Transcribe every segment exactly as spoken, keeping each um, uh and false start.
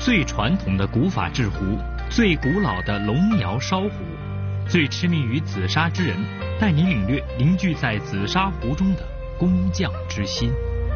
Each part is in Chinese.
最传统的古法制壶，最古老的龙窑烧壶，最痴迷于紫砂之人，带你领略凝聚在紫砂壶中的工匠之心。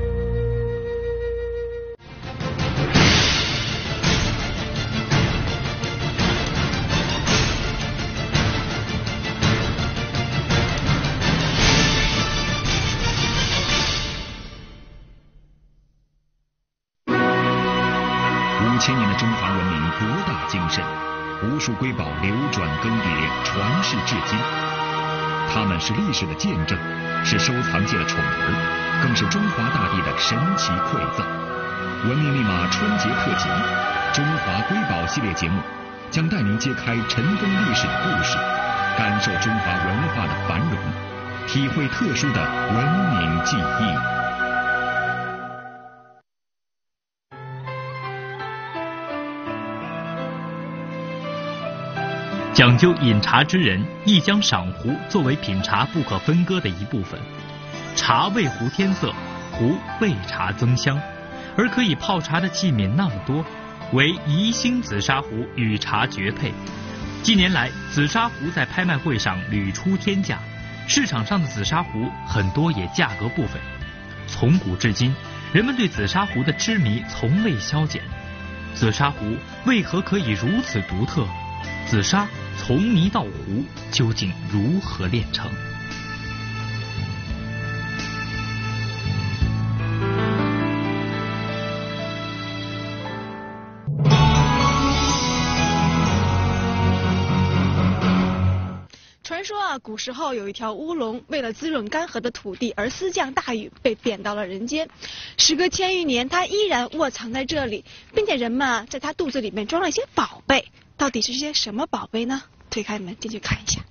五千年的中华文明博大精深，无数瑰宝流转更迭，传世至今。它们是历史的见证，是收藏界的宠儿，更是中华大地的神奇馈赠。文明密码春节特辑《中华瑰宝》系列节目，将带您揭开尘封历史的故事，感受中华文化的繁荣，体会特殊的文明记忆。 讲究饮茶之人亦将赏壶作为品茶不可分割的一部分。茶为壶添色，壶为茶增香，而可以泡茶的器皿那么多，为宜兴紫砂壶与茶绝配。近年来，紫砂壶在拍卖会上屡出天价，市场上的紫砂壶很多也价格不菲。从古至今，人们对紫砂壶的痴迷从未消减。紫砂壶为何可以如此独特？紫砂从泥到壶究竟如何炼成？ 传说啊，古时候有一条乌龙，为了滋润干涸的土地而私降大雨，被贬到了人间。时隔千余年，它依然卧藏在这里，并且人们啊，在它肚子里面装了一些宝贝。到底是些什么宝贝呢？推开门进去看一下。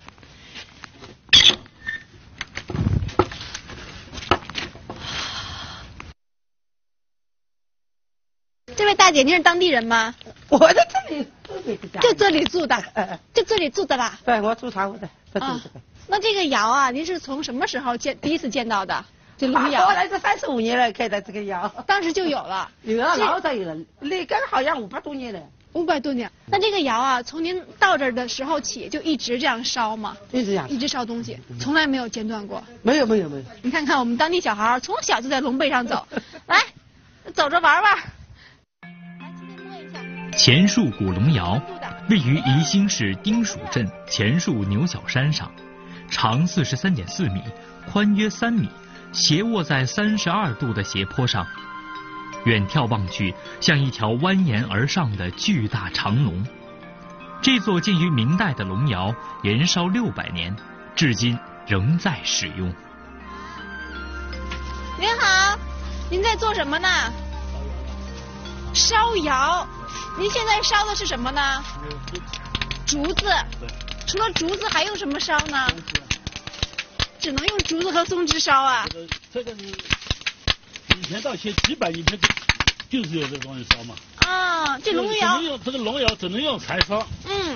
这位大姐，您是当地人吗？ 我在这里就这里住的，呃、就这里住的啦。 对，我住茶屋的，在住这个。 那这个窑啊，您是从什么时候见第一次见到的？这龙窑。 我来这三十五年了，开的这个窑。 当时就有了。 有了，老早有了，那根好像五百多年了。 五百多年，那这个窑啊，从您到这儿的时候起就一直这样烧吗？ 一直这样， 一直烧东西，从来没有间断过。 没有没有没有。 你看看我们当地小孩从小就在龙背上走，来，走着玩玩。来，这边摸一下。 前树古龙窑位于宜兴市丁蜀镇前树牛小山上，长四十三点四米，宽约三米，斜卧在三十二度的斜坡上。远眺望去，像一条蜿蜒而上的巨大长龙。这座建于明代的龙窑延烧六百年，至今仍在使用。 您好，您在做什么呢？烧窑。您现在烧的是什么呢？竹子。除了竹子还用什么烧呢？只能用竹子和松枝烧啊。 这个是以前到现几百年前就是有这东西烧嘛。 啊，这龙窑。 这个龙窑只能用柴烧。 嗯。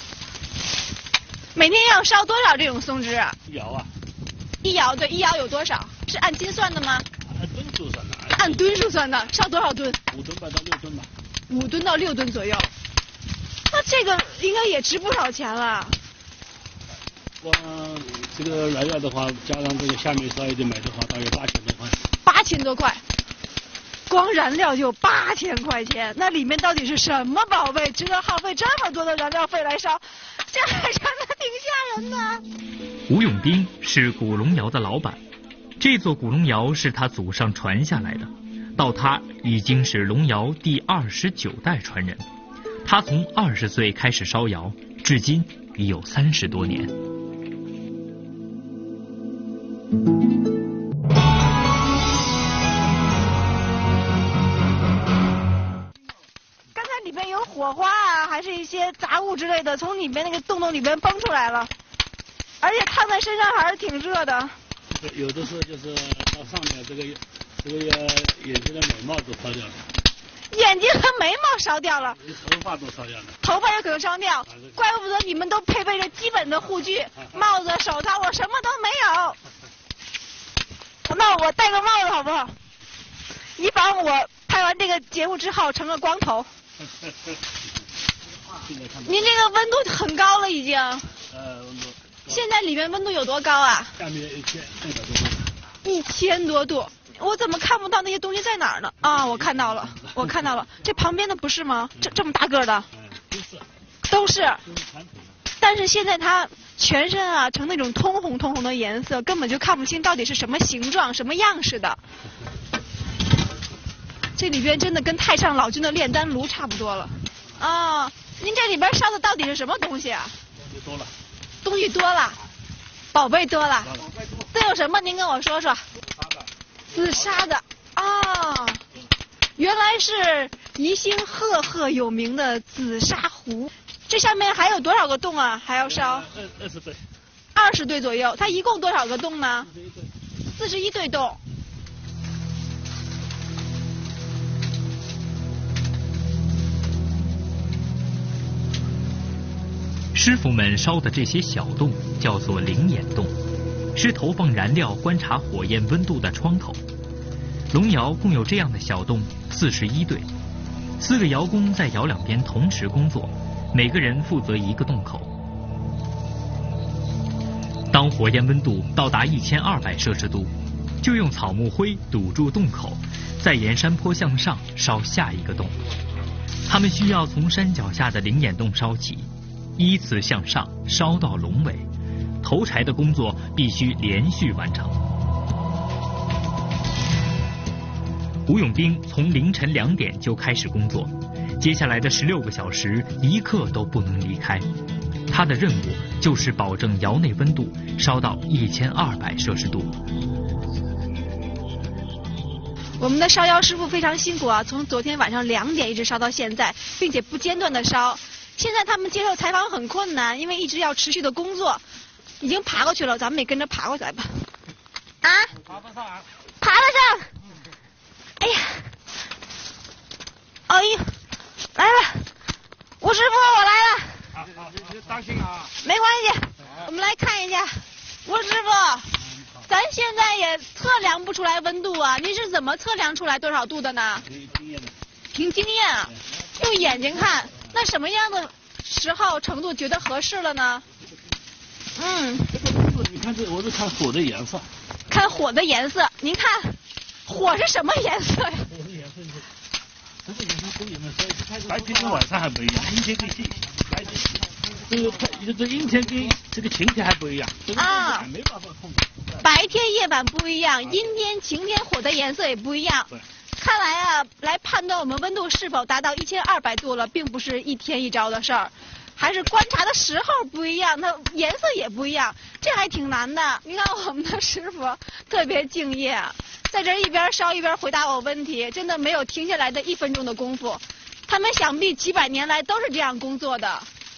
每天要烧多少这种松枝啊？ 一窑啊。 一窑对，一窑有多少？是按斤算的吗？ 按吨数算的。 按吨数算的，烧多少吨？ 五吨半到六吨吧。 五吨到六吨左右。那这个应该也值不少钱了。 光这个燃料的话，加上这个下面烧一点买的话，大约八千多块。 八千多块，光燃料就八千块钱，那里面到底是什么宝贝，值得耗费这么多的燃料费来烧？这还真的挺吓人的。 吴永斌是古龙窑的老板，这座古龙窑是他祖上传下来的，到他已经是龙窑第二十九代传人。他从二十岁开始烧窑，至今已有三十多年。 刚才里面有火花啊，还是一些杂物之类的，从里面那个洞洞里面崩出来了，而且烫在身上还是挺热的。 有的时候就是到上面这个这个眼睛的眉毛都烧掉了。 眼睛和眉毛烧掉了， 头发都烧掉了， 头发也可能烧掉，怪不得你们都配备着基本的护具，帽子、手套，我什么都没有。那我戴个帽子好不好？以防我拍完这个节目之后成了光头。 您这个温度很高了已经。 呃，温度。 现在里面温度有多高啊？ 下面一千一百多度。 一千多度，我怎么看不到那些东西在哪儿呢？啊，我看到了，我看到了，这旁边的不是吗？这这么大个的。 都是。 都是。但是现在它全身啊呈那种通红通红的颜色，根本就看不清到底是什么形状、什么样式的。这里边真的跟太上老君的炼丹炉差不多了。啊，您这里边烧的到底是什么东西啊？ 东西多了。 东西多了，宝贝多了。都有什么？您跟我说说。紫砂的啊，原来是宜兴赫赫有名的紫砂壶。这下面还有多少个洞啊？还要烧？ 二二十对。 二十对左右。它一共多少个洞呢？四十一对洞。 师傅们烧的这些小洞叫做灵眼洞，是投放燃料、观察火焰温度的窗口。龙窑共有这样的小洞四十一对，四个窑工在窑两边同时工作，每个人负责一个洞口。当火焰温度到达一千二百摄氏度，就用草木灰堵住洞口，再沿山坡向上烧下一个洞。他们需要从山脚下的灵眼洞烧起，依次向上烧到龙尾，投柴的工作必须连续完成。吴永兵从凌晨两点就开始工作，接下来的十六个小时一刻都不能离开。他的任务就是保证窑内温度烧到一千二百摄氏度。 我们的烧窑师傅非常辛苦啊，从昨天晚上两点一直烧到现在，并且不间断的烧。现在他们接受采访很困难，因为一直要持续的工作。已经爬过去了，咱们也跟着爬过来吧。啊？爬得上？爬得上。哎呀，哎呀，来了，吴师傅，我来了。 好好，你当心啊。 没关系，我们来看一下，吴师傅，咱现在也测量不出来温度啊，您是怎么测量出来多少度的呢？ 凭经验的。 凭经验啊，用眼睛看，那什么样的时候程度觉得合适了呢？嗯。 你看这，我是看火的颜色。 看火的颜色，您看。火是什么颜色呀？ 火的颜色是，这个颜色跟你们说，白天跟晚上还不一样，阴天跟晴，白天这个这个阴天跟这个晴天还不一样，啊，没办法控制。 白天夜晚不一样，阴天晴天火的颜色也不一样。 对。 看来啊，来判断我们温度是否达到一千二百度了，并不是一天一朝的事儿，还是观察的时候不一样，它颜色也不一样，这还挺难的。你看我们的师傅特别敬业，在这一边烧一边回答我问题，真的没有停下来的一分钟的功夫。他们想必几百年来都是这样工作的。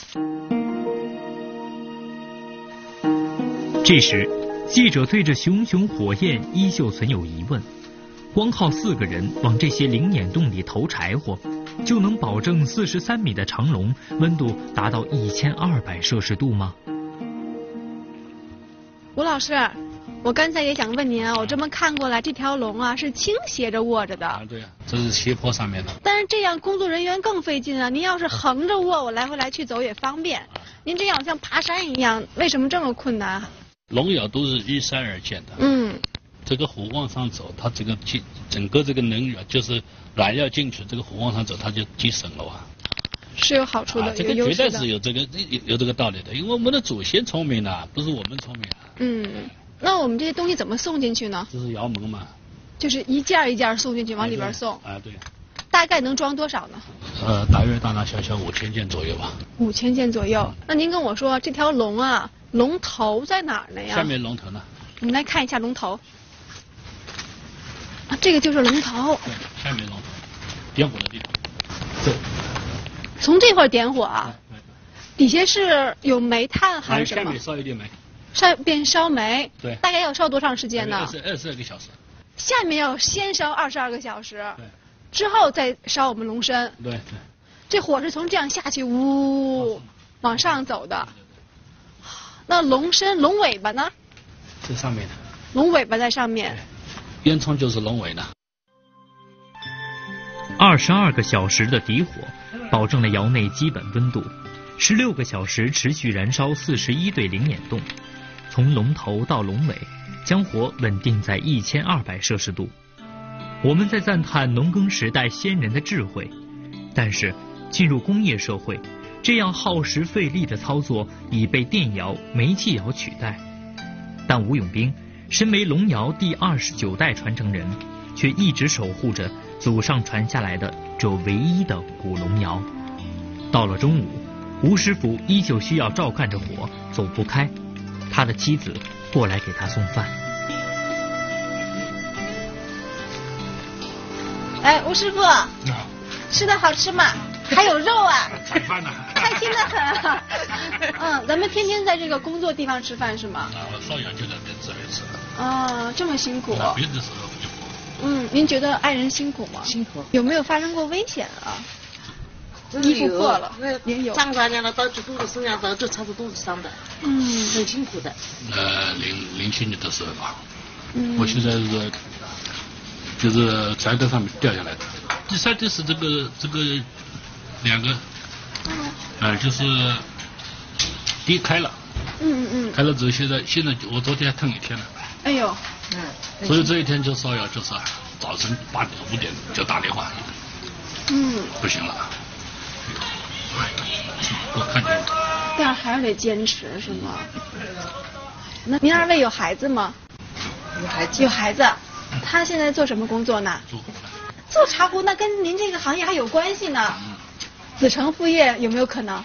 这时，记者对着熊熊火焰依旧存有疑问。光靠四个人往这些灵眼洞里投柴火，就能保证四十三米的长龙温度达到一千二百摄氏度吗？ 吴老师，我刚才也想问您啊，我这么看过来，这条龙啊是倾斜着握着的。 啊，对呀、啊，这是斜坡上面的。 但是这样工作人员更费劲啊！您要是横着握，我来回来去走也方便。您这样像爬山一样，为什么这么困难？ 龙窑都是依山而建的。嗯。这个火往上走，它这个进整个这个能源就是燃料进去，这个火往上走，它就节省了啊。 是有好处的， 啊、这个绝对是有这个有有这个道理的，因为我们的祖先聪明呢，不是我们聪明啊。 嗯，那我们这些东西怎么送进去呢？ 这是窑门嘛。 就是一件一件送进去，往里边送。 啊，对。 大概能装多少呢？ 呃，大约大大小小五千件左右吧。 五千件左右。那您跟我说，这条龙啊，龙头在哪儿呢呀？ 下面龙头呢？ 我们来看一下龙头。啊，这个就是龙头。 对，下面龙头，点火的地方。对。 从这块点火啊？对对对。底下是有煤炭还是什么？ 下面烧一点煤。 上边烧煤。 对。 大概要烧多长时间呢？ 二十二十二个小时。 下面要先烧二十二个小时。 对。 之后再烧我们龙身。 对对。 这火是从这样下去，呜，往上走的。对对对。那龙身、龙尾巴呢？ 在上面的。 龙尾巴在上面。 烟囱就是龙尾的。 二十二个小时的底火， 保证了窑内基本温度，十六个小时持续燃烧四十一对零眼洞，从龙头到龙尾，将火稳定在一千二百摄氏度。我们在赞叹农耕时代先人的智慧，但是进入工业社会，这样耗时费力的操作已被电窑、煤气窑取代。但吴永兵身为龙窑第二十九代传承人，却一直守护着祖上传下来的这唯一的古龙窑。到了中午，吴师傅依旧需要照看着火，走不开。他的妻子过来给他送饭。 哎，吴师傅，吃的好吃吗？还有肉啊！ 菜饭呢？ 开心的很啊！嗯，咱们天天在这个工作地方吃饭是吗？ 啊，我少阳就在这边吃。 啊，这么辛苦。 别的时候就不。 嗯，您觉得爱人辛苦吗？ 辛苦。 有没有发生过危险啊？衣服破了，也有。 张大娘的到处都是身上到处擦着都是伤的， 嗯， 很辛苦的。 呃，零零七年的时候吧， 嗯， 我现在是就是船头上面掉下来的。第三就是这个这个两个，呃，就是跌开了。 嗯嗯。 开了之后，现在现在我昨天还疼一天了。 哎呦。 嗯。所以这一天就烧窑，就是早晨八点五点就打电话。 嗯。 不行了。我看见了。 但是还是得坚持，是吗？那您二位有孩子吗？ 有孩子。 有孩子，他现在做什么工作呢？ 做做茶壶，那跟您这个行业还有关系呢。嗯、子承父业有没有可能？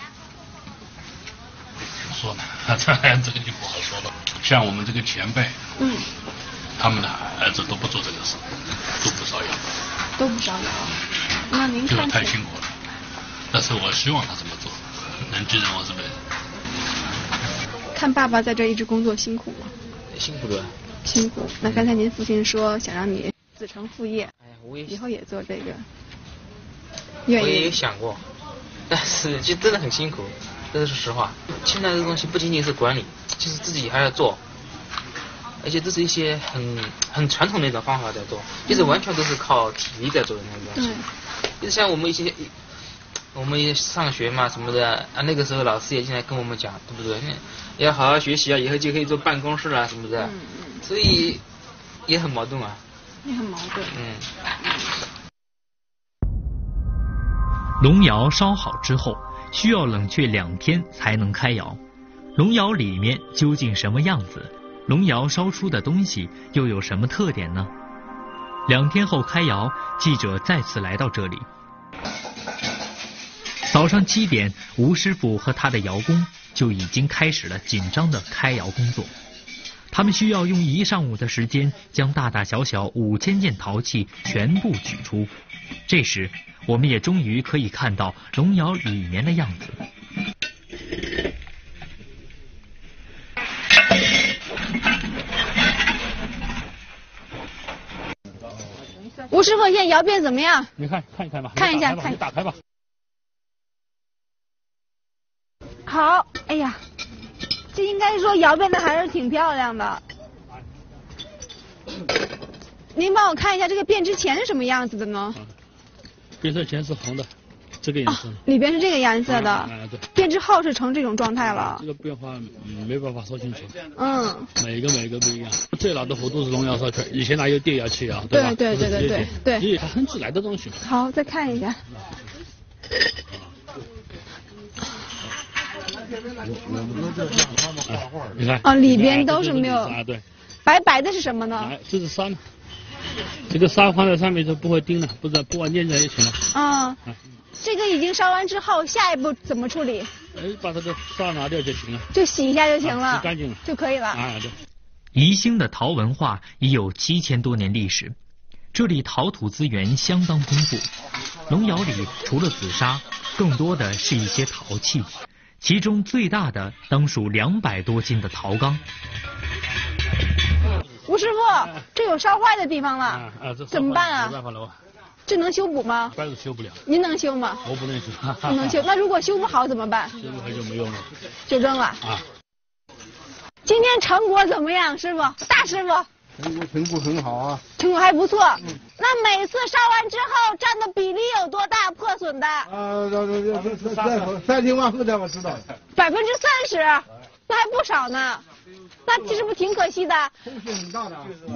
怎么说呢？这这个就不好说了。像我们这个前辈， 嗯， 他们的孩子都不做这个事，都不烧窑。 都不烧窑。那您看。 这个太辛苦了。但是我希望他这么做，能继任我这边。 看爸爸在这一直工作辛苦吗？ 辛苦的。 辛苦。那刚才您父亲说想让你子承父业， 哎，我也以后也做这个。愿意。 我也有想过，但是就真的很辛苦，这是实话。现在这东西不仅仅是管理，就是自己还要做，而且这是一些很很传统的一种方法在做，就是完全都是靠体力在做的那种东西。嗯、就是像我们一些。我们上学嘛什么的啊，那个时候老师也经常跟我们讲，对不对？要好好学习啊，以后就可以做办公室啊什么的。嗯嗯。所以也很矛盾啊。 也很矛盾。 嗯。 龙窑烧好之后，需要冷却两天才能开窑。龙窑里面究竟什么样子？龙窑烧出的东西又有什么特点呢？两天后开窑，记者再次来到这里。早上七点，吴师傅和他的窑工就已经开始了紧张的开窑工作。他们需要用一上午的时间，将大大小小五千件陶器全部取出。这时，我们也终于可以看到龙窑里面的样子。 吴师傅，现在窑变怎么样？ 你看看一看吧， 看一下， 看，打开吧。 好，哎呀，这应该说窑变得还是挺漂亮的。您帮我看一下这个变之前是什么样子的呢？ 变之前是红的，这个颜色。哦、 里边是这个颜色的。 啊啊、对。 变之后是成这种状态了。 这个变化、嗯、没办法说清楚。 嗯。 每个每个不一样。最老的壶都是龙窑烧出来，以前哪有电窑器啊？对吧？ 对对对对对对。 因为它很自然的东西。 好，再看一下。 你看啊，里边都是没有啊，对， 白白的是什么呢？ 这是沙呢，这个沙放在上面就不会钉了，不然不然粘在一起了。 啊，这个已经烧完之后，下一步怎么处理？ 哎，把这个沙拿掉就行了， 就洗一下就行了， 洗干净了就可以了。 啊，对。 宜兴的陶文化已有七千多年历史，这里陶土资源相当丰富。龙窑里除了紫砂，更多的是一些陶器。其中最大的当属两百多斤的陶缸。 吴师傅，这有烧坏的地方了， 啊啊、这怎么办啊？ 没办法了， 这能修补吗？ 但是修不了。 您能修吗？ 我不能修。 不能修，那如果修不好怎么办？ 修不好就没用了， 就扔了。 啊。 今天成果怎么样，师傅？大师傅。 成果成果很好啊。 成果还不错。嗯、那每次烧完之后占的比例有多大？破损的？ 啊，这这这这这三天往后才我知道。 百分之三十，那还不少呢。那其实不挺可惜的？ 风险很大的。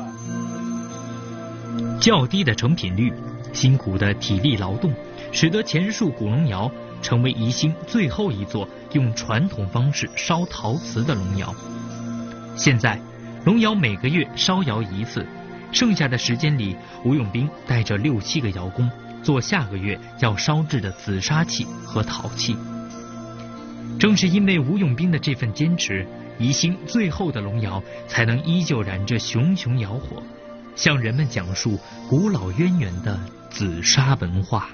较低的成品率，辛苦的体力劳动，使得前述古龙窑成为宜兴最后一座用传统方式烧陶瓷的龙窑。现在，龙窑每个月烧窑一次，剩下的时间里，吴永兵带着六七个窑工做下个月要烧制的紫砂器和陶器。正是因为吴永兵的这份坚持，宜兴最后的龙窑才能依旧燃着熊熊窑火，向人们讲述古老渊源的紫砂文化。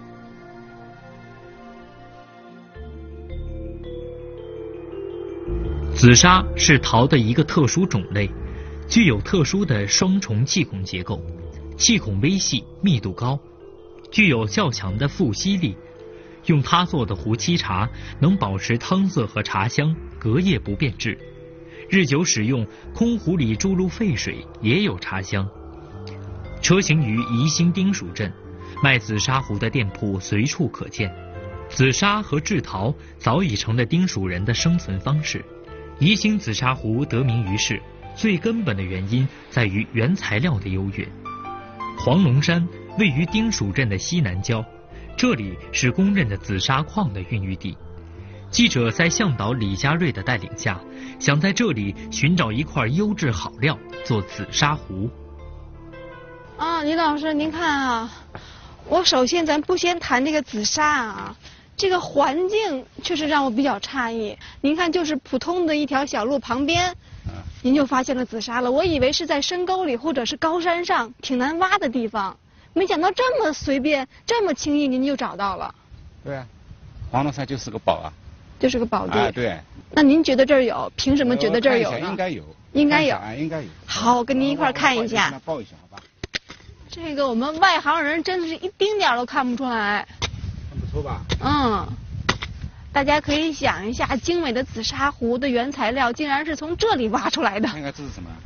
紫砂是陶的一个特殊种类，具有特殊的双重气孔结构，气孔微细，密度高，具有较强的富吸力。用它做的壶沏茶能保持汤色和茶香，隔夜不变质。日久使用，空壶里注入沸水也有茶香。车行于宜兴丁蜀镇，卖紫砂壶的店铺随处可见。紫砂和制陶早已成了丁蜀人的生存方式。宜兴紫砂壶得名于世，最根本的原因在于原材料的优越。黄龙山位于丁蜀镇的西南郊，这里是公认的紫砂矿的孕育地。记者在向导李家瑞的带领下，想在这里寻找一块优质好料做紫砂壶。 啊，李老师，您看啊，我首先咱不先谈这个紫砂啊，这个环境确实让我比较诧异。您看，就是普通的一条小路旁边，您就发现了紫砂了。我以为是在深沟里或者是高山上挺难挖的地方，没想到这么随便、这么轻易您就找到了。 对啊，黄龙山就是个宝啊。 就是个宝地。 啊，对。 那您觉得这儿有？凭什么觉得这儿有呢？ 应该有。 应该有。 啊，应该有。 好，我跟您一块儿看一下。 抱一下，好吧。 这个我们外行人真的是一丁点儿都看不出来。 很不错吧？ 嗯。大家可以想一下，精美的紫砂壶的原材料竟然是从这里挖出来的。 看看这是什么？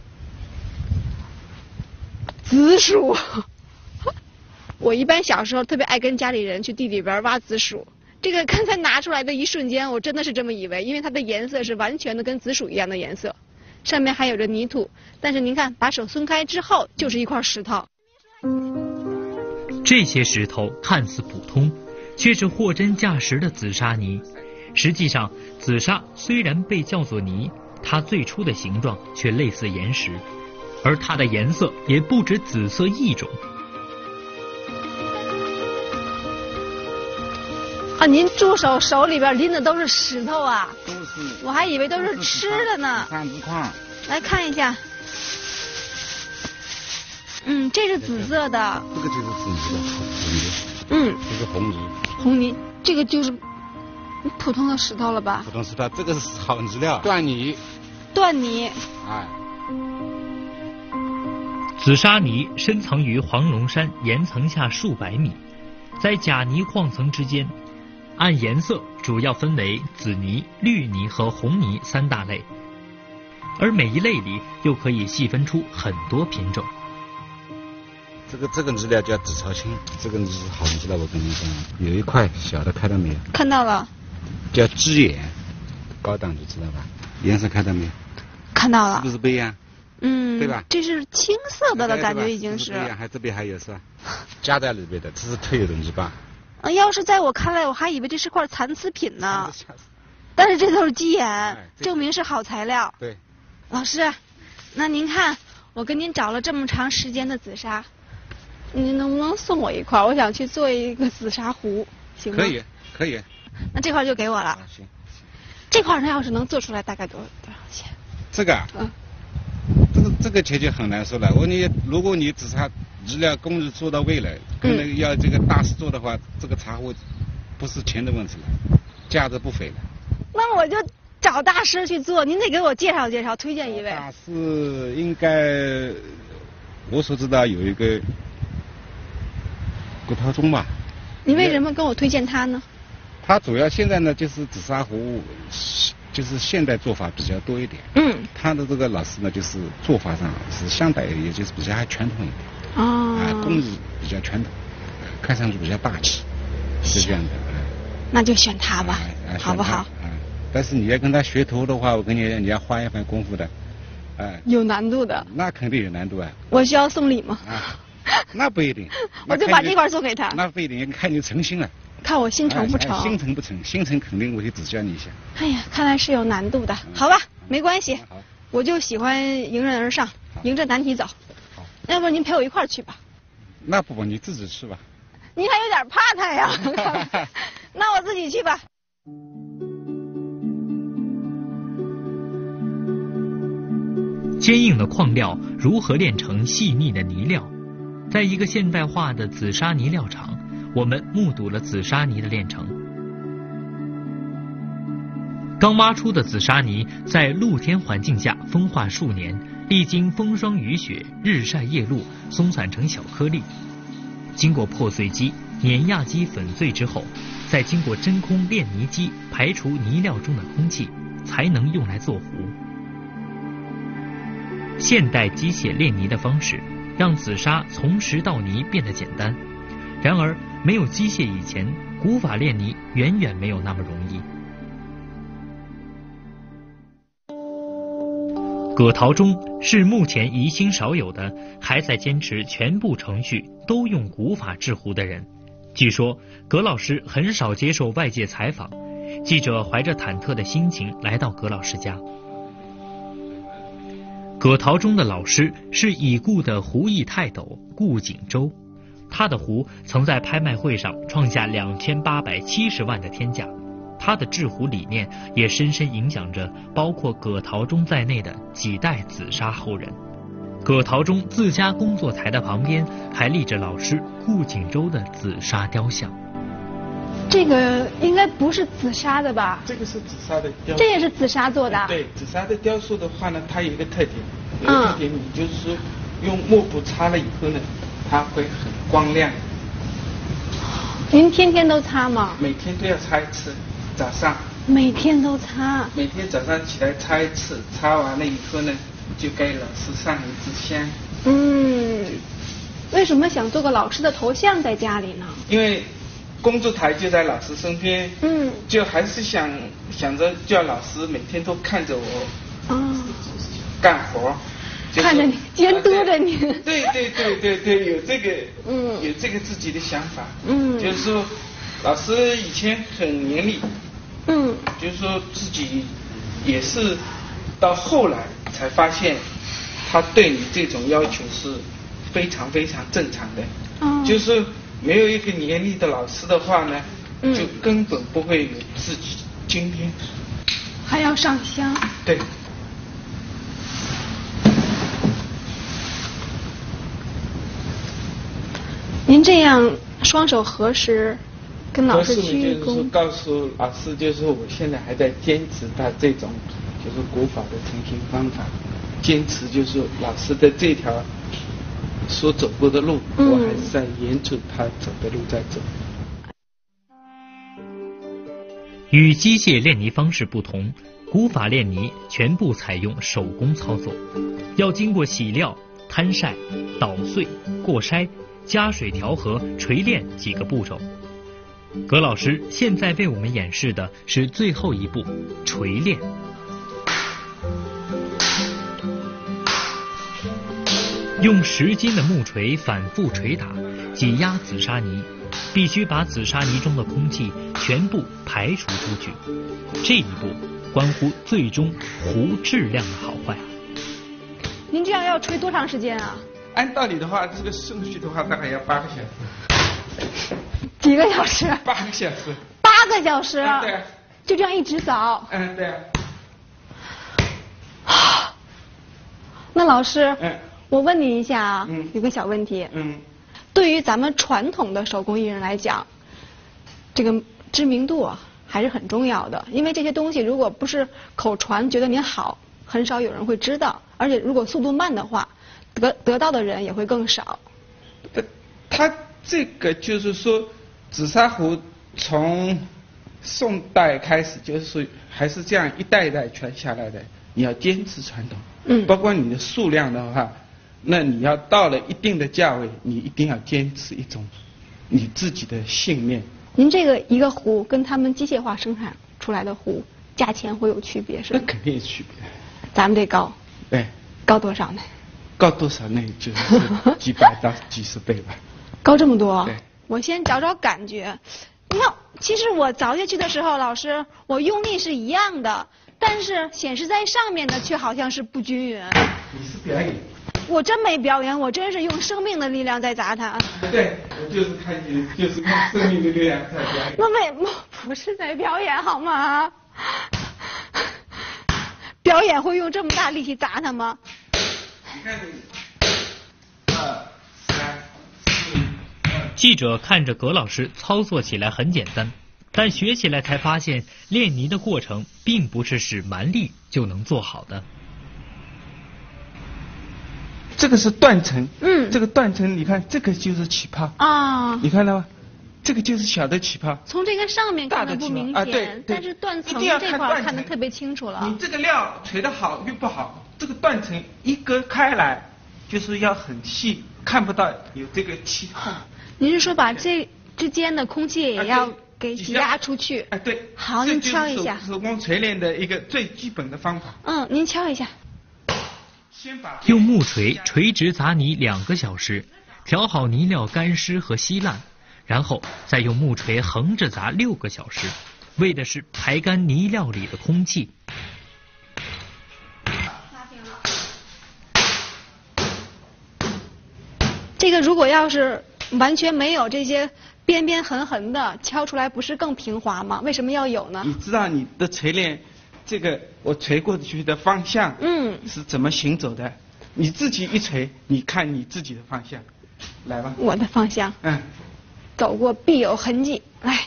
紫薯。我一般小时候特别爱跟家里人去地里边挖紫薯。这个刚才拿出来的一瞬间，我真的是这么以为，因为它的颜色是完全的跟紫薯一样的颜色，上面还有着泥土。但是您看，把手松开之后，就是一块石头。 这些石头看似普通，却是货真价实的紫砂泥。实际上，紫砂虽然被叫做泥，它最初的形状却类似岩石，而它的颜色也不止紫色一种。 啊，您助手手里边拎的都是石头啊？ 都是。 我还以为都是吃的呢。 三子矿。 来看一下。嗯，这是紫色的。 这个就是紫泥的红泥。 嗯。 这是红泥。 红泥，这个就是普通的石头了吧？ 普通石头，这个是好泥料，锻泥。 锻泥。 哎。 紫砂泥深藏于黄龙山岩层下数百米，在假泥矿层之间。按颜色主要分为紫泥、绿泥和红泥三大类，而每一类里又可以细分出很多品种。 这个这个泥料叫紫草青，这个泥是好泥料，我跟你讲，有一块小的看到没有？ 看到了。 叫鸡眼，高档的知道吧？颜色看到没有？ 看到了。 是不是不一样？ 嗯， 对吧？ 这是青色的了，感觉已经是。 不一样，还这边还有是吧？加在里边的，这是特有的泥巴。 啊，要是在我看来，我还以为这是块残次品呢。但是这都是鸡眼，哎、证明是好材料。 对。 老师，那您看，我跟您找了这么长时间的紫砂，您能不能送我一块？我想去做一个紫砂壶，行吗？ 可以，可以。 那这块就给我了。 啊、行。 这块呢，要是能做出来，大概多多少钱？ 这个啊。嗯。这个这个钱就很难说了。我你如果你紫砂泥料工艺做到位了，可能要这个大师做的话，嗯、这个茶壶不是钱的问题了，价值不菲了。 那我就找大师去做，您得给我介绍介绍，推荐一位。 大师应该我所知道有一个郭涛忠吧。 您为什么跟我推荐他呢？ 他主要现在呢就是紫砂壶，就就是现代做法比较多一点。 嗯。 他的这个老师呢，就是做法上是相对也就是比较还传统一点。 哦。 啊，工艺比较传统，看上去比较大气，是这样的。 那就选他吧， 啊、 好不好？ 啊，但是你要跟他学徒的话，我跟你你要花一番功夫的。啊。 有难度的。 那肯定有难度啊。 我需要送礼吗？ 啊。那不一定。 我就把这块送给他。 那不一定，看你诚心了。 看我心诚不诚。 哎、心诚不诚，心诚肯定我会指教你一下。 哎呀，看来是有难度的，好吧，没关系，我就喜欢迎刃而上，迎着难题走。 好， 要不然您陪我一块儿去吧。 那不，你自己去吧。 您还有点怕他呀？那我自己去吧。 坚硬的矿料如何炼成细腻的泥料？在一个现代化的紫砂泥料厂，我们目睹了紫砂泥的炼成。刚挖出的紫砂泥在露天环境下风化数年，历经风霜雨雪、日晒夜露，松散成小颗粒。经过破碎机、碾压机粉碎之后，再经过真空炼泥机排除泥料中的空气，才能用来做糊。现代机械炼泥的方式让紫砂从石到泥变得简单，然而没有机械以前，古法炼泥远远没有那么容易。葛陶中是目前宜兴少有的还在坚持全部程序都用古法制壶的人。据说葛老师很少接受外界采访，记者怀着忐忑的心情来到葛老师家。葛陶中的老师是已故的胡艺泰斗顾景舟，他的壶曾在拍卖会上创下两千八百七十万的天价。他的制壶理念也深深影响着包括葛陶中在内的几代紫砂后人。葛陶中自家工作台的旁边还立着老师顾景舟的紫砂雕像。 这个应该不是紫砂的吧？ 这个是紫砂的雕塑。 这也是紫砂做的。 对，紫砂的雕塑的话呢，它有一个特点，有一个特点，你就是说用墨布擦了以后呢，它会很光亮。 您天天都擦吗？ 每天都要擦一次，早上。 每天都擦。 每天早上起来擦一次，擦完了以后呢，就给老师上一支香。 嗯，为什么想做个老师的头像在家里呢？ 因为工作台就在老师身边， 嗯， 就还是想想着叫老师每天都看着我， 哦， 干活，就是、 看着你，监督着你。 对对对对对，有这个， 嗯， 有这个自己的想法， 嗯， 就是说，老师以前很严厉， 嗯， 就是说自己也是到后来才发现，他对你这种要求是非常非常正常的， 哦， 就是。没有一个严厉的老师的话呢， 嗯、 就根本不会有自己今天。 还要上香。 对。 您这样双手合十，跟老师鞠躬。就是告诉老师，就是我现在还在坚持他这种就是古法的成型方法，坚持就是老师的这条。所走过的路， 嗯、 我还是在沿着他走的路在走。 与机械炼泥方式不同，古法炼泥全部采用手工操作，要经过洗料、摊晒、捣碎、过筛、加水调和、锤炼几个步骤。葛老师现在为我们演示的是最后一步——锤炼。用十斤的木锤反复锤打，挤压紫砂泥，必须把紫砂泥中的空气全部排除出去。这一步关乎最终壶质量的好坏。 您这样要锤多长时间啊？ 按道理的话，这个顺序的话，大概要八个小时。 几个小时？ 八个小时。 八个小时？ 嗯、对、啊。 就这样一直凿？ 嗯，对、啊。 那老师。 嗯。 我问你一下啊， 嗯、 有个小问题。 嗯。 对于咱们传统的手工艺人来讲，这个知名度啊还是很重要的，因为这些东西如果不是口传觉得您好，很少有人会知道，而且如果速度慢的话，得得到的人也会更少。 他这个就是说，紫砂壶从宋代开始就是还是这样一代一代传下来的，你要坚持传统。 嗯， 包括你的数量的话，那你要到了一定的价位，你一定要坚持一种你自己的信念。 您这个一个壶跟他们机械化生产出来的壶价钱会有区别是吗？ 那肯定有区别。 咱们得高。 对。 高多少呢？ 高多少那就是几百到几十倍吧。 高这么多？ 对。 我先找找感觉。你看，其实我凿下去的时候，老师，我用力是一样的，但是显示在上面的却好像是不均匀。 你是表演？ 我真没表演，我真是用生命的力量在砸它。 对，我就是看你，就是用生命的力量在表演。 那没，不是在表演好吗？表演会用这么大力气砸它吗？ 你看你，二三四。 记者看着葛老师操作起来很简单，但学起来才发现练泥的过程并不是使蛮力就能做好的。 这个是断层， 嗯， 这个断层你看这个就是起泡啊， 你看到吗？这个就是小的起泡。 从这个上面看的不明显， 啊、对, 对， 但是断层这块看得特别清楚了。 你这个料锤得好与不好，这个断层一割开来，就是要很细，看不到有这个气泡。 您是说把这之间的空气也要给挤压出去？ 哎，对。 好，您敲一下。 手工锤炼的一个最基本的方法。 嗯，您敲一下。 用木锤垂直砸泥两个小时，调好泥料干湿和稀烂，然后再用木锤横着砸六个小时，为的是排干泥料里的空气。 这个如果要是完全没有这些边边痕痕的，敲出来不是更平滑吗？为什么要有呢？ 你知道你的锤炼这个我锤过去的方向， 嗯， 是怎么行走的？你自己一锤，你看你自己的方向，来吧。 我的方向， 嗯， 走过必有痕迹，来。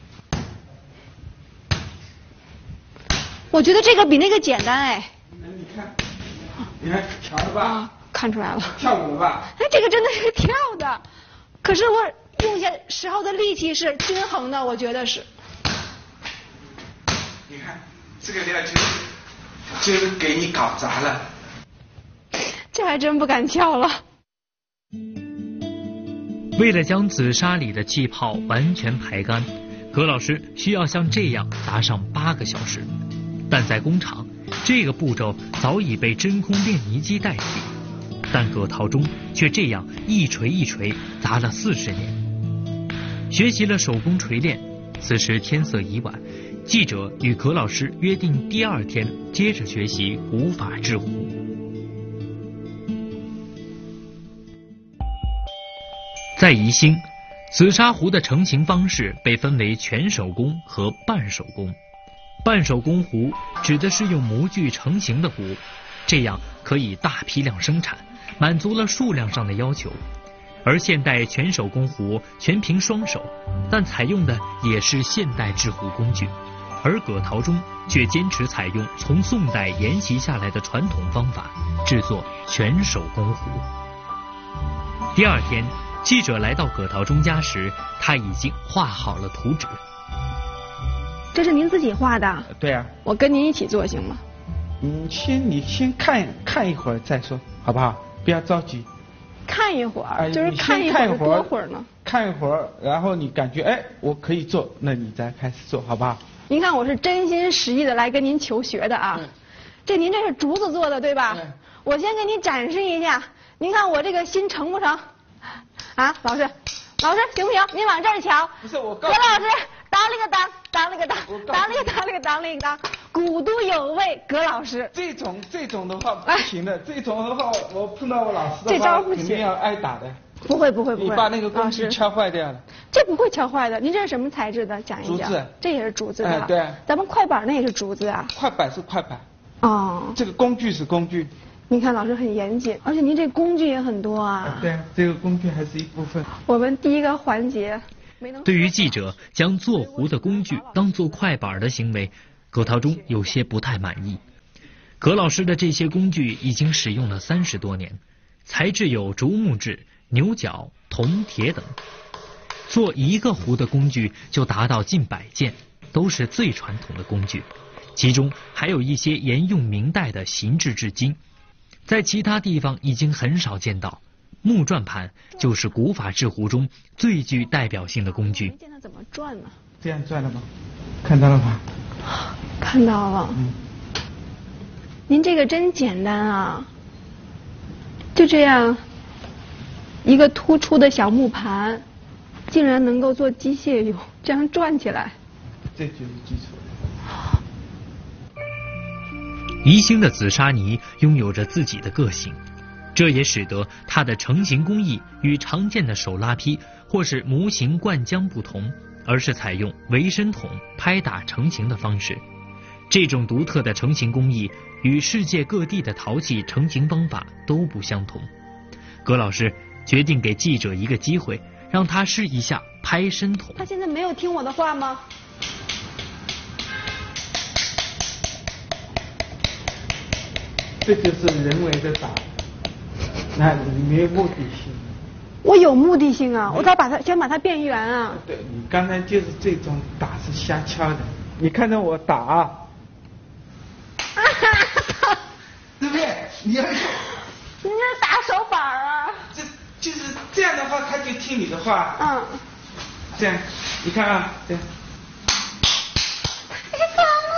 我觉得这个比那个简单哎。 那你看，你看瞧了吧？ 啊，看出来了。 跳舞了吧？ 哎，这个真的是跳的，可是我用下时候的力气是均衡的，我觉得是。 你看。这个料就就给你搞砸了， 这还真不敢敲了。 为了将紫砂里的气泡完全排干，葛老师需要像这样砸上八个小时，但在工厂，这个步骤早已被真空炼泥机代替，但葛陶中却这样一锤一锤砸了四十年。学习了手工锤炼，此时天色已晚。记者与葛老师约定第二天接着学习壶法制壶。在宜兴，紫砂壶的成型方式被分为全手工和半手工。半手工壶指的是用模具成型的壶，这样可以大批量生产，满足了数量上的要求。而现代全手工壶全凭双手，但采用的也是现代制壶工具。而葛陶中却坚持采用从宋代沿袭下来的传统方法，制作全手工壶。第二天，记者来到葛陶中家时，他已经画好了图纸。 这是您自己画的？ 对啊。 我跟您一起做行吗？ 嗯，先你先看看一会儿再说，好不好？不要着急。 看一会儿， 哎、 就是看一会儿多会儿呢？ 看一会儿，然后你感觉哎，我可以做，那你再开始做，好不好？ 您看，我是真心实意的来跟您求学的啊。这您这是竹子做的对吧？我先给你展示一下，您看我这个心成不成？啊，老师，老师行不行？您往这儿瞧。 不是我。 葛老师，当了个当，当了个当，当了个当了个当了个当，古都有味，葛老师。 这种这种的话不行的，这种的话我碰到我老师的话， 这招不行， 肯定要挨打的。 不会不会不会， 你把那个工具敲坏掉了。 这不会敲坏的，您这是什么材质的？讲一讲。 竹子。 这也是竹子的。 哎，对。 咱们快板那也是竹子啊。 快板是快板。 哦。 这个工具是工具。 您看老师很严谨，而且您这工具也很多啊。 对啊，这个工具还是一部分。 我们第一个环节没能。 对于记者将做壶的工具当做快板的行为，葛陶中有些不太满意。葛老师的这些工具已经使用了三十多年，材质有竹木质、牛角、铜、铁等，做一个壶的工具就达到近百件， 都是最传统的工具，其中还有一些沿用明代的形制至今，在其他地方已经很少见到。木转盘就是古法制壶中最具代表性的工具。 没见它怎么转呢？ 这样转了吗？看到了吗？ 看到了。 嗯。 您这个真简单啊！就这样，一个突出的小木盘，竟然能够做机械用，这样转起来。 这就是基础。 宜兴的紫砂泥拥有着自己的个性，这也使得它的成型工艺与常见的手拉坯或是模型灌浆不同，而是采用围身筒拍打成型的方式。这种独特的成型工艺与世界各地的陶器成型方法都不相同。葛老师决定给记者一个机会，让他试一下拍身筒。 他现在没有听我的话吗？ 这就是人为的打，那你没有目的性。 我有目的性啊，我要把它想把它变圆啊。 对，你刚才就是这种打是瞎敲的，你看到我打，对不对？你要用， 你这打手板啊。 这就是这样的话，他就听你的话。 嗯。 这样，你看啊，这样。 你疯了，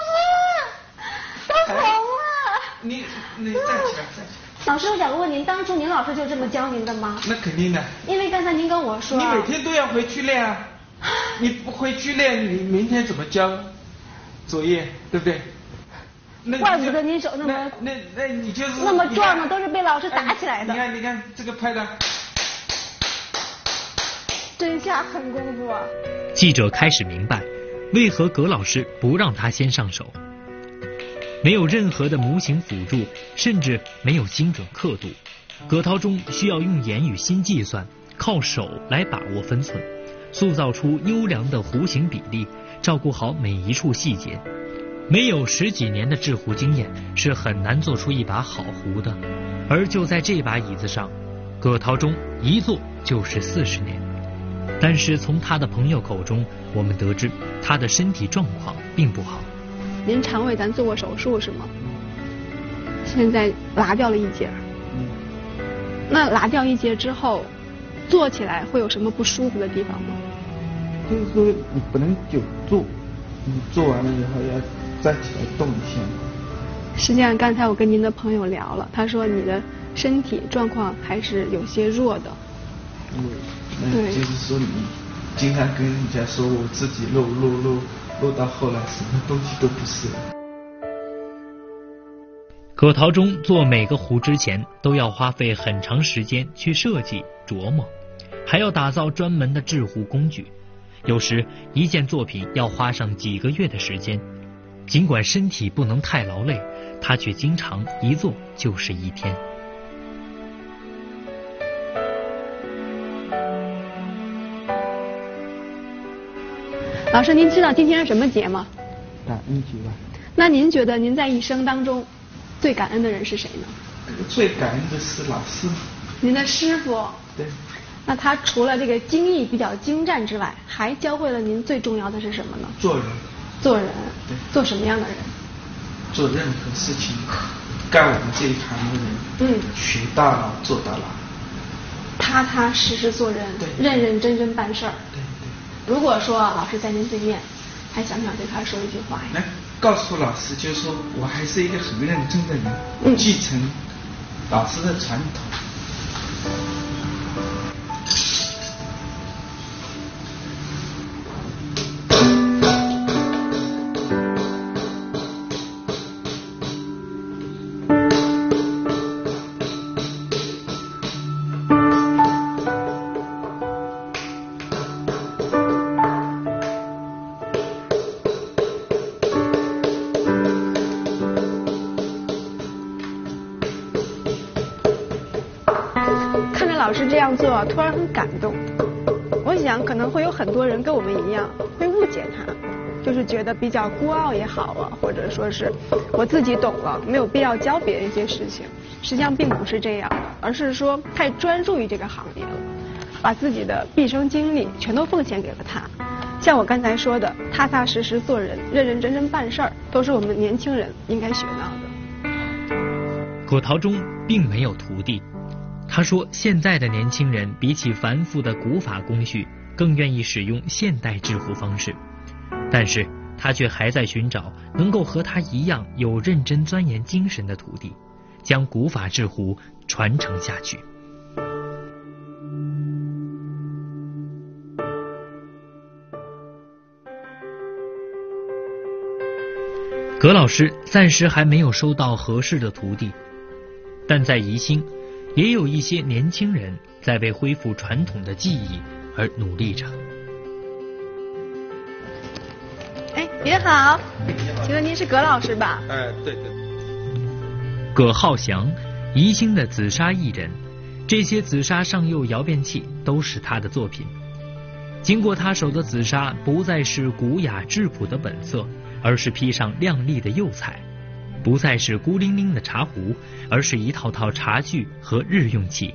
老师！都疯了。 你你站起来，站起来。 老师，我想问您，当初您老师就这么教您的吗？ 那肯定的。 因为刚才您跟我说， 你每天都要回去练啊，你不回去练，你明天怎么交作业，对不对？那怪不得您手那么那那那你就是那么壮呢，都是被老师打起来的。 你看你看这个拍的， 真下狠功夫啊！ 记者开始明白，为何葛老师不让他先上手。没有任何的模型辅助，甚至没有精准刻度，葛陶中需要用眼与心计算，靠手来把握分寸，塑造出优良的弧形比例，照顾好每一处细节。没有十几年的制壶经验，是很难做出一把好壶的。而就在这把椅子上，葛陶中一坐就是四十年。但是从他的朋友口中，我们得知他的身体状况并不好。 您肠胃咱做过手术是吗？现在拿掉了一节。那拿掉一节之后，坐起来会有什么不舒服的地方吗？ 就是说你不能久坐，你做完了以后要站起来动一下。 实际上刚才我跟您的朋友聊了，他说你的身体状况还是有些弱的。 嗯，那就是说你经常跟人家说我自己漏漏漏漏到后来什么东西都不是。 葛陶中做每个壶之前都要花费很长时间去设计琢磨，还要打造专门的制壶工具，有时一件作品要花上几个月的时间。尽管身体不能太劳累，他却经常一坐就是一天。 老师，您知道今天是什么节吗？ 感恩节吧。 那您觉得您在一生当中最感恩的人是谁呢？ 最感恩的是老师。 您的师傅。 对。 那他除了这个技艺比较精湛之外，还教会了您最重要的是什么呢？ 做人。 做人。 对。 做什么样的人？ 做任何事情，干我们这一行的人， 嗯， 学到老做到老， 踏踏实实做人，认认真真办事儿。 对对。如果说老师在您对面，还想不想对他说一句话呀？ 来告诉老师，就是说我还是一个很认真的人， 嗯， 继承老师的传统。 老师这样做，突然很感动。我想可能会有很多人跟我们一样，会误解他，就是觉得比较孤傲也好啊，或者说是我自己懂了，没有必要教别人一些事情。实际上并不是这样，而是说太专注于这个行业了，把自己的毕生精力全都奉献给了他， 像我刚才说的，踏踏实实做人，认认真真办事儿，都是我们年轻人应该学到的。 葛陶中并没有徒弟，他说现在的年轻人比起繁复的古法工序，更愿意使用现代制壶方式，但是他却还在寻找能够和他一样有认真钻研精神的徒弟，将古法制壶传承下去。葛老师暂时还没有收到合适的徒弟，但在宜兴也有一些年轻人在为恢复传统的技艺而努力着。 哎，您好，请问您是葛老师吧？ 哎，对对。 葛浩祥，宜兴的紫砂艺人，这些紫砂上釉窑变器都是他的作品。经过他手的紫砂不再是古雅质朴的本色，而是披上亮丽的釉彩；不再是孤零零的茶壶，而是一套套茶具和日用器。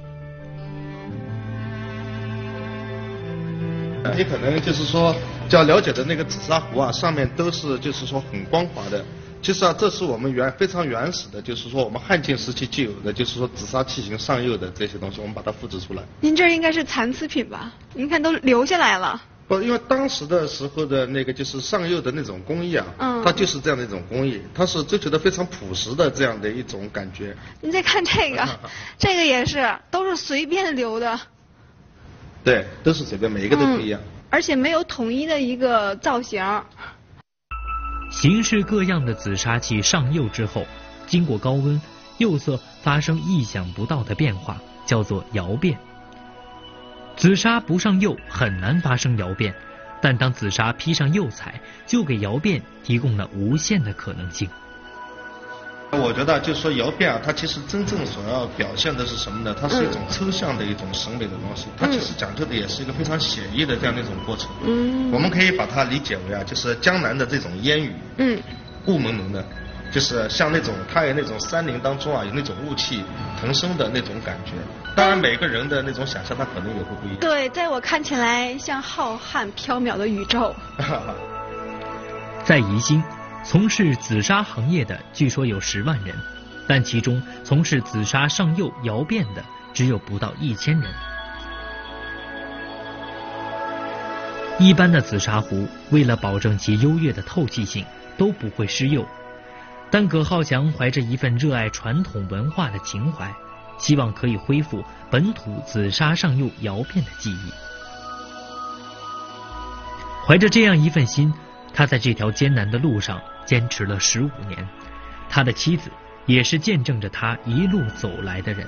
你可能就是说，要了解的那个紫砂壶啊，上面都是就是说很光滑的。其实啊，这是我们原非常原始的，就是说我们汉晋时期就有的，就是说紫砂器型上釉的这些东西，我们把它复制出来。 您这应该是残次品吧？您看都留下来了。 不，因为当时的时候的那个就是上釉的那种工艺啊，嗯，它就是这样的一种工艺，它是追求的非常朴实的这样的一种感觉。 您再看这个，这个也是，都是随便留的。 对，都是随便，每一个都不一样。 嗯，而且没有统一的一个造型。 形式各样的紫砂器上釉之后，经过高温，釉色发生意想不到的变化，叫做窑变。紫砂不上釉很难发生窑变，但当紫砂披上釉彩，就给窑变提供了无限的可能性。 我觉得就是说窑变啊，它其实真正所要表现的是什么呢？它是一种抽象的一种审美的东西，它其实讲究的也是一个非常写意的这样的一种过程。嗯，我们可以把它理解为啊，就是江南的这种烟雨，嗯，雾蒙蒙的，就是像那种它有那种山林当中啊有那种雾气腾升的那种感觉。当然每个人的那种想象它可能也会不一样。 对，在我看起来像浩瀚缥缈的宇宙。 在宜兴从事紫砂行业的据说有十万人，但其中从事紫砂上釉窑变的只有不到一千人。一般的紫砂壶为了保证其优越的透气性，都不会施釉，但葛浩祥怀着一份热爱传统文化的情怀，希望可以恢复本土紫砂上釉窑变的技艺。怀着这样一份心，他在这条艰难的路上坚持了十五年，他的妻子也是见证着他一路走来的人。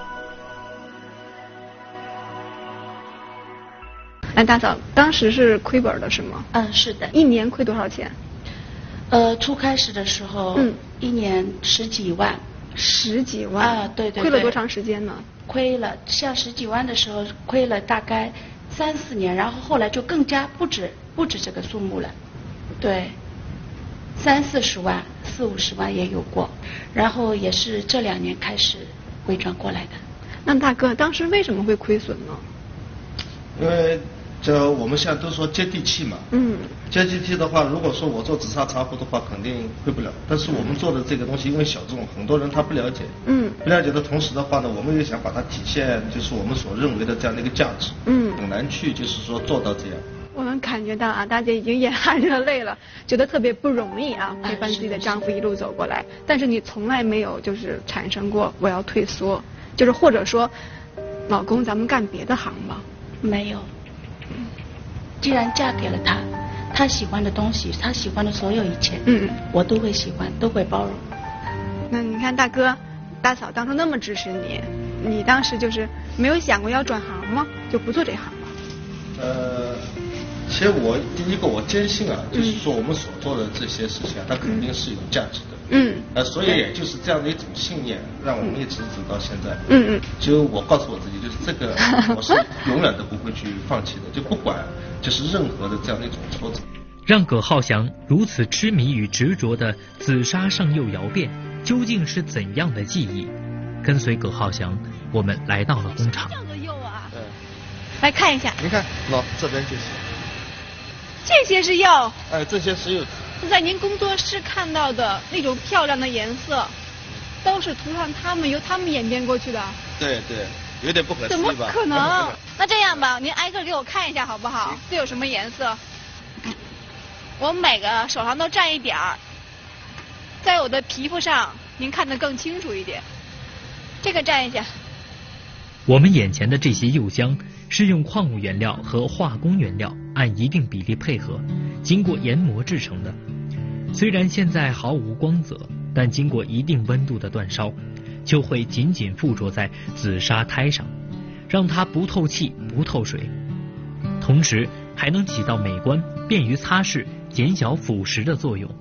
哎，大嫂，当时是亏本的是吗？ 嗯，是的。 一年亏多少钱？ 呃，初开始的时候，嗯，一年十几万。 十几万啊，对对对。 亏了多长时间呢？ 亏了，像十几万的时候，亏了大概三四年，然后后来就更加不止不止这个数目了。对，三四十万、四五十万也有过，然后也是这两年开始回转过来的。 那大哥，当时为什么会亏损呢？ 因为这我们现在都说接地气嘛，嗯，接地气的话，如果说我做紫砂茶壶的话，肯定亏不了。但是我们做的这个东西因为小众，很多人他不了解，嗯，不了解的同时的话呢，我们也想把它体现，就是我们所认为的这样的一个价值，嗯，很难去就是说做到这样。 我能感觉到啊，大姐已经眼含热泪了，觉得特别不容易啊，陪伴自己的丈夫一路走过来。但是你从来没有就是产生过我要退缩，就是或者说，老公咱们干别的行吧？ 没有。既然嫁给了他，他喜欢的东西，他喜欢的所有一切，嗯，我都会喜欢，都会包容。 那你看大哥、大嫂当初那么支持你，你当时就是没有想过要转行吗？就不做这行吗？ 呃。其实我第一个我坚信啊，就是说我们所做的这些事情啊，它肯定是有价值的。嗯。呃，所以也就是这样的一种信念，让我们一直走到现在。嗯嗯。就我告诉我自己，就是这个我是永远都不会去放弃的，就不管就是任何的这样的一种挫折。 让葛浩祥如此痴迷与执着的紫砂上釉窑变，究竟是怎样的技艺？跟随葛浩祥，我们来到了工厂。 这样的釉啊？对。来看一下。 您看，喏，这边就是。 这些是釉。 哎，这些是釉。 在您工作室看到的那种漂亮的颜色，都是涂上他们由他们演变过去的。 对对，有点不可思怎议吧？ 么可能？那这样吧，您挨个给我看一下好不好？这有什么颜色？我每个手上都蘸一点儿，在我的皮肤上，您看得更清楚一点。这个蘸一下。 我们眼前的这些釉浆是用矿物原料和化工原料按一定比例配合，经过研磨制成的。虽然现在毫无光泽，但经过一定温度的煅烧，就会紧紧附着在紫砂胎上，让它不透气不透水，同时还能起到美观、便于擦拭、减小腐蚀的作用。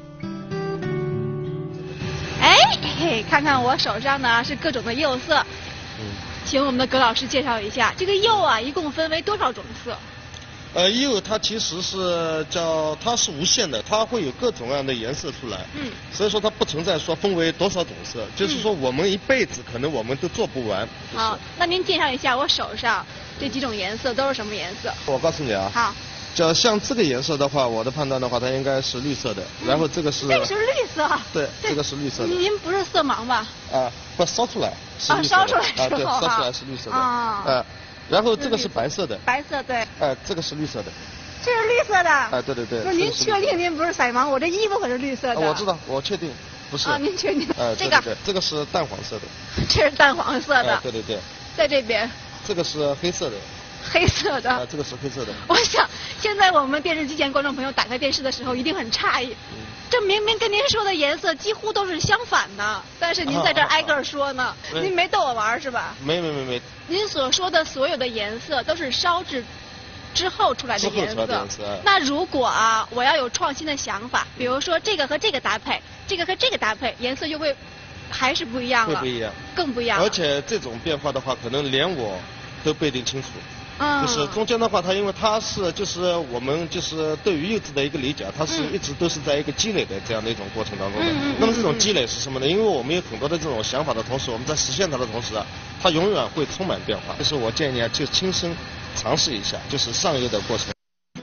哎，嘿，看看我手上呢是各种的釉色，请我们的葛老师介绍一下，这个釉啊一共分为多少种色？ 呃，釉它其实是叫它是无限的，它会有各种各样的颜色出来。嗯。所以说它不存在说分为多少种色，就是说我们一辈子可能我们都做不完。 好，那您介绍一下我手上这几种颜色都是什么颜色？ 我告诉你啊。好。就像这个颜色的话，我的判断的话，它应该是绿色的。然后这个是。 这个是绿色。 对，这个是绿色的。 您不是色盲吧？ 啊，不烧出来是绿色的。 啊，烧出来啊，对，烧出来是绿色的。啊。呃，然后这个是白色的。 白色对。 哎，这个是绿色的。 这是绿色的。 哎，对对对。 那您确定您不是色盲？我这衣服可是绿色的。 我知道，我确定不是。 啊，您确定？ 哎， 这个对，这个是淡黄色的。 这是淡黄色的。 对对对。 在这边。 这个是黑色的。 黑色的。 啊，这个是黑色的。 我想，现在我们电视机前观众朋友打开电视的时候，一定很诧异，这明明跟您说的颜色几乎都是相反的，但是您在这儿挨个说呢，您没逗我玩是吧？ 没没没没。 您所说的所有的颜色都是烧制之后出来的颜色。 颜色。 那如果啊，我要有创新的想法，比如说这个和这个搭配，这个和这个搭配，颜色就会还是不一样了。 会不一样。 更不一样。 而且这种变化的话，可能连我都不一定清楚。 嗯。 就是中间的话，它因为它是就是我们就是对于釉质的一个理解，它是一直都是在一个积累的这样的一种过程当中的。嗯。那么这种积累是什么呢？因为我们有很多的这种想法的同时，我们在实现它的同时啊，它永远会充满变化。就是我建议啊，就亲身尝试一下，就是上釉的过程。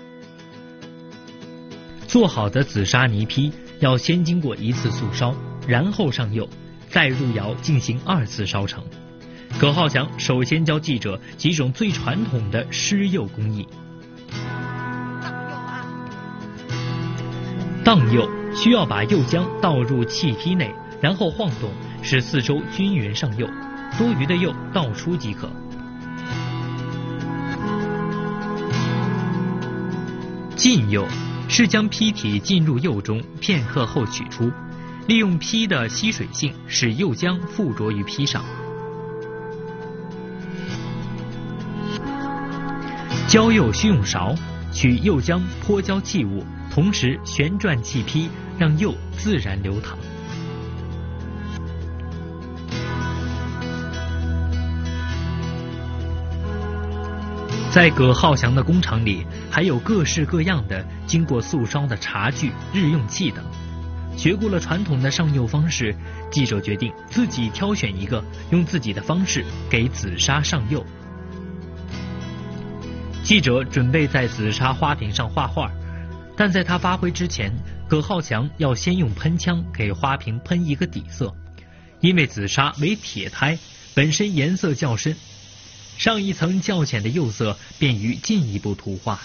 做好的紫砂泥坯要先经过一次速烧，然后上釉，再入窑进行二次烧成。葛浩翔首先教记者几种最传统的施釉工艺。荡釉需要把釉浆倒入气坯内，然后晃动，使四周均匀上釉，多余的釉倒出即可。浸釉是将坯体浸入釉中片刻后取出，利用坯的吸水性使釉浆附着于坯上。浇釉需用勺取釉浆泼浇器物，同时旋转气坯，让釉自然流淌。在葛浩翔的工厂里，还有各式各样的经过速烧的茶具、日用器等。学过了传统的上釉方式，记者决定自己挑选一个，用自己的方式给紫砂上釉。记者准备在紫砂花瓶上画画，但在他发挥之前，葛浩翔要先用喷枪给花瓶喷一个底色，因为紫砂为铁胎，本身颜色较深，上一层较浅的釉色便于进一步涂画。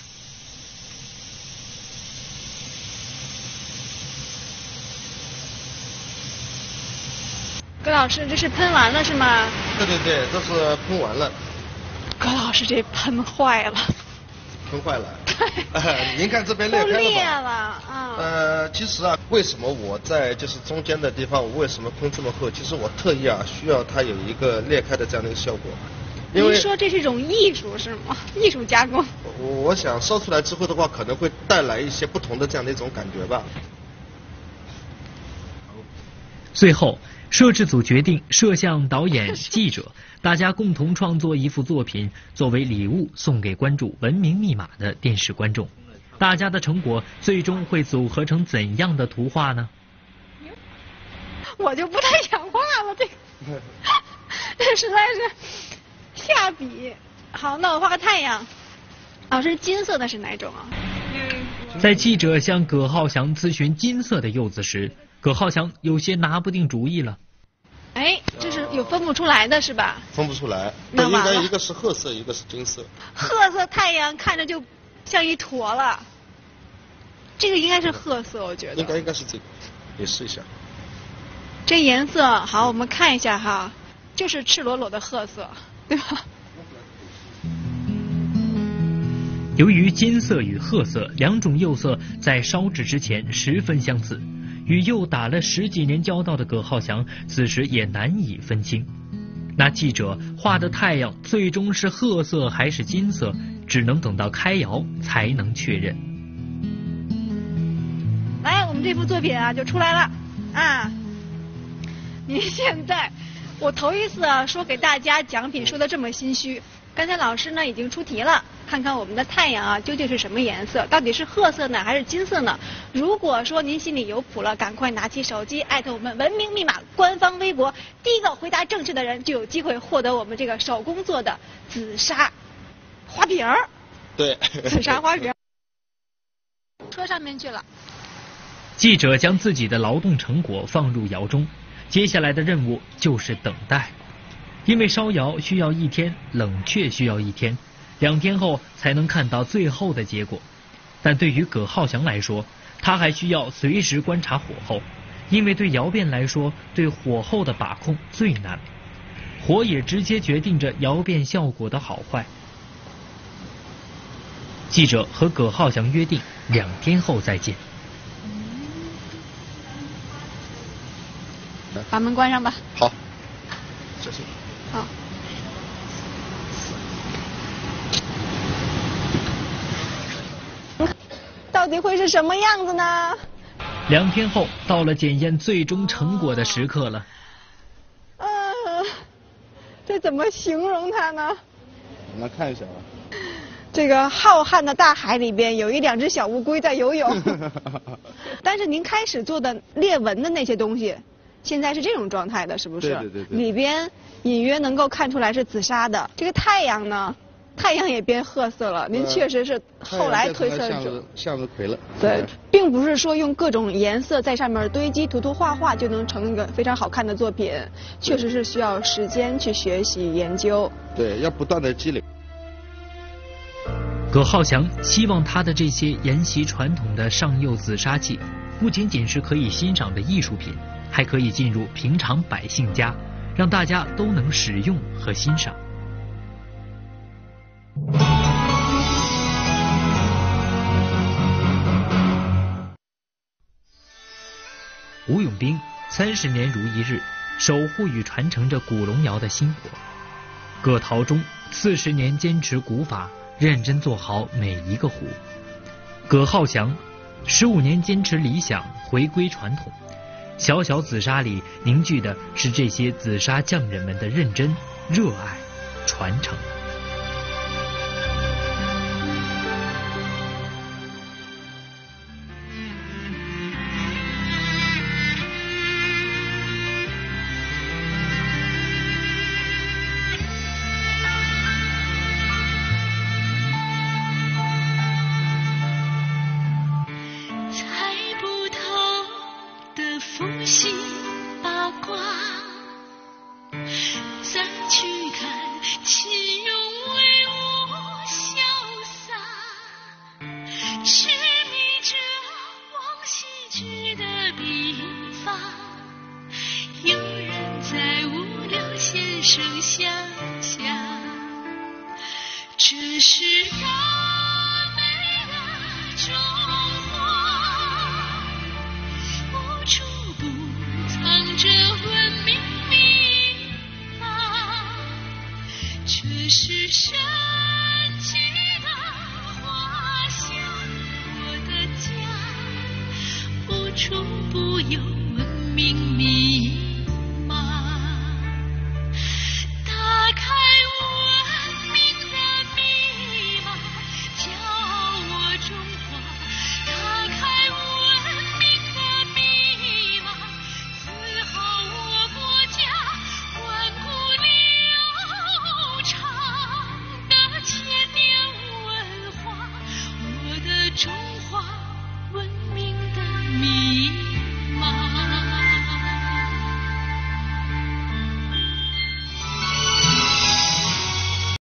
葛老师，这是喷完了是吗？ 对对对，这是喷完了。 葛老师，这喷坏了。 喷坏了。对。您看这边裂开了吧？ 裂了啊。 呃，其实啊，为什么我在就是中间的地方，我为什么喷这么厚？其实我特意啊，需要它有一个裂开的这样的一个效果。 您说这是一种艺术是吗？艺术加工。 我我想烧出来之后的话，可能会带来一些不同的这样的一种感觉吧。 最后，摄制组决定，摄像、导演、记者，大家共同创作一幅作品，作为礼物送给关注《文明密码》的电视观众。大家的成果最终会组合成怎样的图画呢？ 我就不太想画了，这个这实在是下笔。好，那我画个太阳。老师，金色的是哪种啊？ 嗯， 在记者向葛浩翔咨询金色的柚子时，葛浩翔有些拿不定主意了。 哎，这是有分不出来的是吧？ 分不出来，那应该一个是褐色，一个是金色。 褐色太阳看着就像一坨了，这个应该是褐色，我觉得。 应该应该是这个，你试一下。 这颜色好，我们看一下哈，就是赤裸裸的褐色，对吧？ 由于金色与褐色两种釉色在烧制之前十分相似，与釉打了十几年交道的葛浩翔此时也难以分清。那记者画的太阳最终是褐色还是金色，只能等到开窑才能确认。 来，我们这幅作品啊就出来了啊！您现在，我头一次啊说给大家奖品说的这么心虚。刚才老师呢已经出题了，看看我们的太阳啊究竟是什么颜色，到底是褐色呢还是金色呢？如果说您心里有谱了，赶快拿起手机艾特我们文明密码官方微博，第一个回答正确的人就有机会获得我们这个手工做的紫砂花瓶儿。 对， 紫砂花瓶。车上面去了。 记者将自己的劳动成果放入窑中，接下来的任务就是等待。因为烧窑需要一天，冷却需要一天，两天后才能看到最后的结果。但对于葛浩翔来说，他还需要随时观察火候，因为对窑变来说，对火候的把控最难，火也直接决定着窑变效果的好坏。记者和葛浩翔约定两天后再见。 把门关上吧。 好，这是。 好。到底会是什么样子呢？ 两天后，到了检验最终成果的时刻了。 嗯、呃，这怎么形容它呢？ 我们看一下啊。 这个浩瀚的大海里边有一两只小乌龟在游泳。但是您开始做的裂纹的那些东西，现在是这种状态的，是不是？ 对对对对。 里边隐约能够看出来是紫砂的。这个太阳呢？太阳也变褐色了，您确实是后来推测者。 向日葵了。 对，并不是说用各种颜色在上面堆积、涂涂画画就能成一个非常好看的作品，确实是需要时间去学习研究。 对，要不断的积累。 葛浩翔希望他的这些沿袭传统的上釉紫砂器，不仅仅是可以欣赏的艺术品，还可以进入平常百姓家，让大家都能使用和欣赏。吴永兵三十年如一日，守护与传承着古龙窑的薪火。葛陶中四十年坚持古法，认真做好每一个壶。葛浩翔十五年坚持理想，回归传统。小小紫砂里凝聚的是这些紫砂匠人们的认真、热爱、传承。 中